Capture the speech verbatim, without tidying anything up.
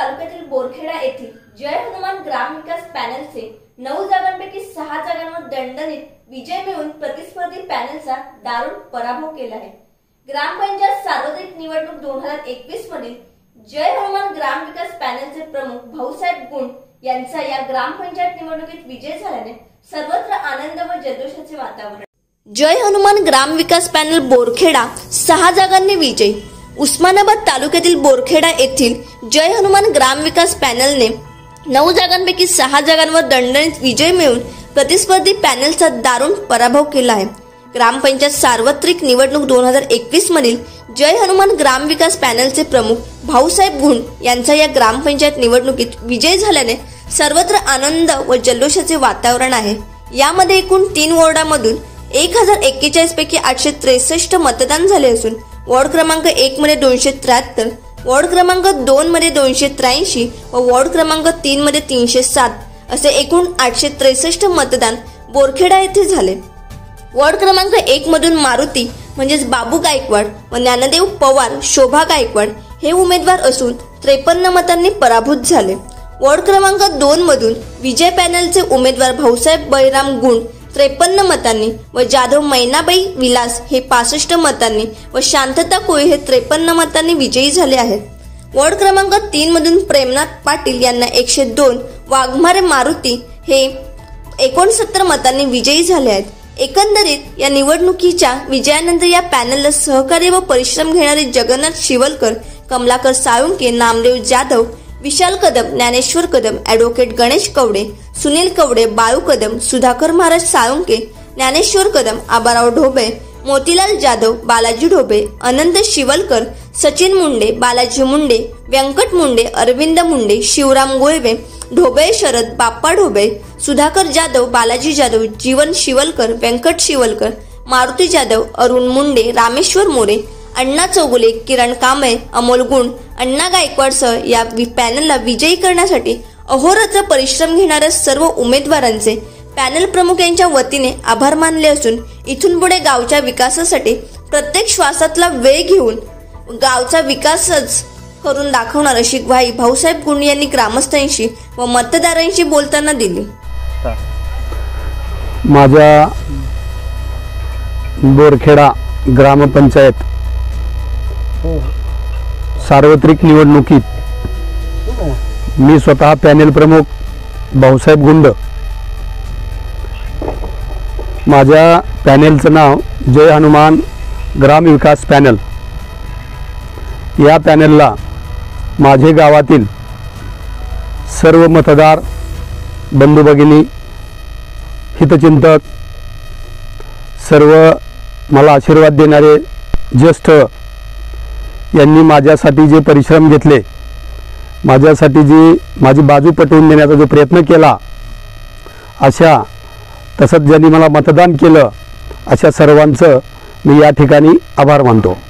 तालुक्यातील बोरखेडा येथील जय हनुमान ग्राम विकास पॅनलचे नऊ जागांपैकी सहा जागांवर दणदणीत विजय मिळवून प्रतिस्पर्धी पॅनलचा दारुण पराभव केला आहे। ग्रामपंचायत सार्वत्रिक निवडणूक दोन हजार एकवीस मधील जय हनुमान ग्राम विकास पॅनलचे प्रमुख भाऊसाहेब गुंड यांचा या ग्रामपंचायत निवडणुकीत विजय झाल्याने सर्वत्र आनंद व जल्लोषाचे वातावरण। जय हनुमान ग्राम विकास पॅनल बोरखेडा सहा जागांनी विजय। उस्मानाबाद तालुक्यातील बोरखेडा येथील जय हनुमान ग्राम विकास पॅनलने नऊ जागांपैकी सहा जागांवर दणदणीत विजय मिळवून प्रतिस्पर्धी पॅनलचा दारुण पराभव केला आहे। ग्रामपंचायत सार्वत्रिक निवडणूक दोन हजार एकवीस मधील जय हनुमान ग्राम विकास पॅनलचे प्रमुख भाऊसाहेब गुंड यांचा या ग्रामपंचायत निवडणुकीत विजय झाल्याने सर्वत्र आनंद व जल्लोषाचे वातावरण आहे। यामध्ये एकूण तीन वॉर्डामधून एक हजार एक्केचाळीस पैकी आठशे त्रेसष्ट मतदान झाले असून वॉर्ड क्रमांक एक मध्ये दोनशे त्र्याहत्तर, वॉर्ड क्रमांक दोन मध्ये दोनशे त्र्याऐंशी व वॉर्ड क्रमांक तीन मध्ये तीनशे सात असे एकूण आठशे त्रेसष्ट मतदान बोरखेडा येथे झाले। वॉर्ड क्रमांक एक मधून मारुती म्हणजेच बाबू गायकवाड व ज्ञानदेव पवार शोभा गायकवाड हे उमेदवार असून त्रेपन्न मतांनी पराभूत झाले। वॉर्ड क्रमांक दोन मधून विजय पॅनलचे उमेदवार भाऊसाहेब बळीराम गुंड त्रेपन्न मतांनी व जाधव मैनाबाई विलास हे पासष्ट मतांनी व शांतता कोळी हे त्रेपन्न मतांनी विजयी झाले आहेत। वॉर्ड क्रमांक तीन मधून प्रेमनाथ पाटील यांना एकशे दोन, वाघमारे मारुती हे एकोणसत्तर मतांनी विजयी झाले आहेत। एकंदरीत या निवडणुकीच्या विजयानंतर या पॅनलला सहकार्य व परिश्रम घेणारे जगन्नाथ शिवलकर, कमलाकर साळुंके, नामदेव जाधव, विशाल कदम, ज्ञानेश्वर कदम, ॲडव्होकेट गणेश कवडे, सुनील कवडे, बाळू कदम, सुधाकर महाराज साळुंके, ज्ञानेश्वर कदम, आबाराव ढोबे, मोतीलाल जाधव, बालाजी ढोबे, अनंत शिवलकर, सचिन मुंडे, बालाजी मुंडे, व्यंकट मुंडे, अरविंद मुंडे, शिवराम गोळवे, ढोबे शरद, बाप्पा ढोबे, सुधाकर जाधव, बालाजी जाधव, जीवन शिवलकर, व्यंकट शिवलकर, मारुती जाधव, अरुण मुंडे, रामेश्वर मोरे, अण्णा चौगुले, किरण कांबळे, अमोल गुंड, अण्णा गायकवाडसह या पॅनलला विजयी करण्यासाठी अहोरात्र परिश्रम घेणाऱ्या सर्व उमेदवारांचे पॅनल प्रमुख यांच्या वतीने आभार मानले असून इथून पुढे गावच्या विकासासाठी प्रत्येक श्वासातला वेळ घेऊन गावचा विकासच करून दाखवणार अशी ग्वाही भाऊसाहेब गुंड यांनी ग्रामस्थांशी व मतदारांशी बोलताना दिली। माझ्या बोरखेडा ग्रामपंचायत सार्वत्रिक निवडणुकीत मी स्वतः पॅनल प्रमुख भाऊसाहेब गुंड, माझ्या पॅनलचं नाव जय हनुमान ग्राम विकास पॅनल। या पॅनलला माझे गावातील सर्व मतदार बंधू भगिनी, हितचिंतक, सर्व मला आशीर्वाद देणारे ज्येष्ठ यांनी माझ्यासाठी जे परिश्रम घेतले, माझ्यासाठी जी माझी बाजू पटवून देण्याचा जो प्रयत्न केला, अशा तसंच ज्यांनी मला मतदान केलं अशा सर्वांचं मी या ठिकाणी आभार मानतो।